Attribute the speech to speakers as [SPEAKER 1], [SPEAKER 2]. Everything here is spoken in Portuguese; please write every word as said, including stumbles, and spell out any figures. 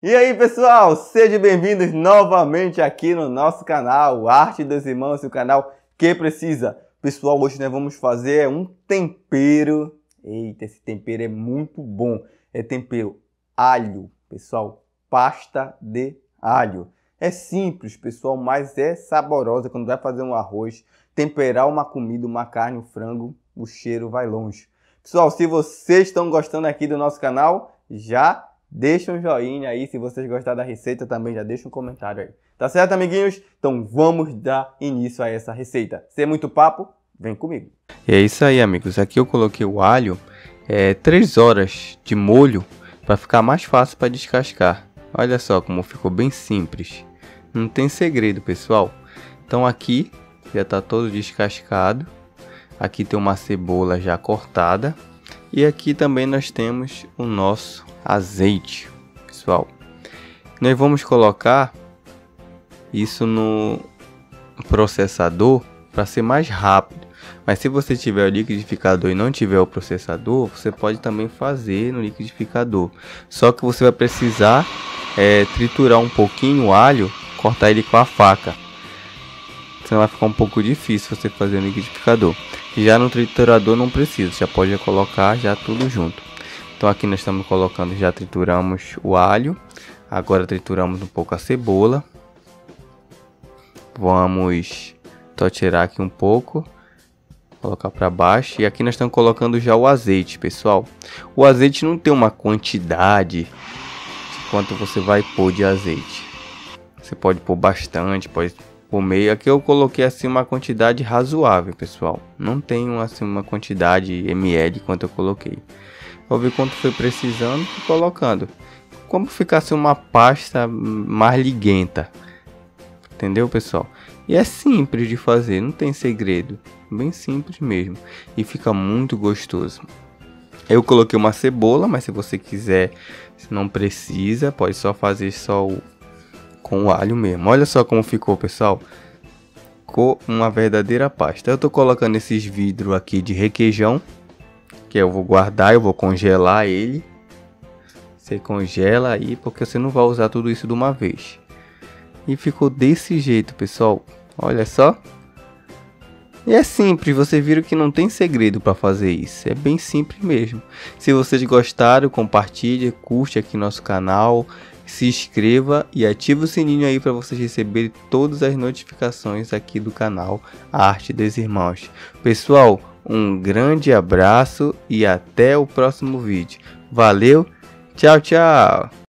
[SPEAKER 1] E aí pessoal, sejam bem-vindos novamente aqui no nosso canal Arte dos Irmãos, o canal que precisa. Pessoal, hoje nós vamos fazer um tempero. Eita, esse tempero é muito bom. É tempero alho, pessoal, pasta de alho. É simples, pessoal, mas é saborosa. Quando vai fazer um arroz, temperar uma comida, uma carne, um frango, o cheiro vai longe. Pessoal, se vocês estão gostando aqui do nosso canal, já deixa um joinha aí. Se vocês gostaram da receita, também já deixa um comentário aí. Tá certo, amiguinhos? Então vamos dar início a essa receita. Sem muito papo, vem comigo.
[SPEAKER 2] E é isso aí, amigos. Aqui eu coloquei o alho, é, três horas de molho para ficar mais fácil para descascar. Olha só como ficou bem simples. Não tem segredo, pessoal. Então aqui já está todo descascado. Aqui tem uma cebola já cortada. E aqui também nós temos o nosso azeite, pessoal. Nós vamos colocar isso no processador para ser mais rápido. Mas se você tiver o liquidificador e não tiver o processador, você pode também fazer no liquidificador. Só que você vai precisar é, triturar um pouquinho o alho, cortar ele com a faca. Senão vai ficar um pouco difícil você fazer no liquidificador. Já no triturador não precisa, já pode colocar já tudo junto. Então aqui nós estamos colocando, já trituramos o alho. Agora trituramos um pouco a cebola. Vamos só tirar aqui um pouco, colocar para baixo. E aqui nós estamos colocando já o azeite, pessoal. O azeite não tem uma quantidade de quanto você vai pôr de azeite. Você pode pôr bastante, pode pôr meio. Aqui eu coloquei assim uma quantidade razoável, pessoal. Não tenho assim uma quantidade ml quanto eu coloquei. Vou ver quanto foi precisando e colocando. Como ficasse uma pasta mais liguenta. Entendeu, pessoal? E é simples de fazer, não tem segredo. Bem simples mesmo. E fica muito gostoso. Eu coloquei uma cebola, mas se você quiser, se não precisa, pode só fazer só o, com o alho mesmo. Olha só como ficou, pessoal. Ficou uma verdadeira pasta. Eu tô colocando esses vidros aqui de requeijão, que eu vou guardar, eu vou congelar ele. Você congela aí, porque você não vai usar tudo isso de uma vez. E ficou desse jeito, pessoal. Olha só. E é simples, vocês viram que não tem segredo para fazer isso. É bem simples mesmo. Se vocês gostaram, compartilhe, curte aqui nosso canal, se inscreva e ative o sininho aí para vocês receberem todas as notificações aqui do canal Arte dos Irmãos. Pessoal, um grande abraço e até o próximo vídeo. Valeu, tchau, tchau!